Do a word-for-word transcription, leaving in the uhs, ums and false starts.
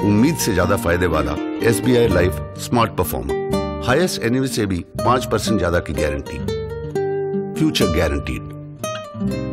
उम्मीद से ज्यादा फायदे वाला S B I life smart performer, highest NAV से भी पांच परसेंट ज्यादा की गारंटी, फ्यूचर गारंटीड।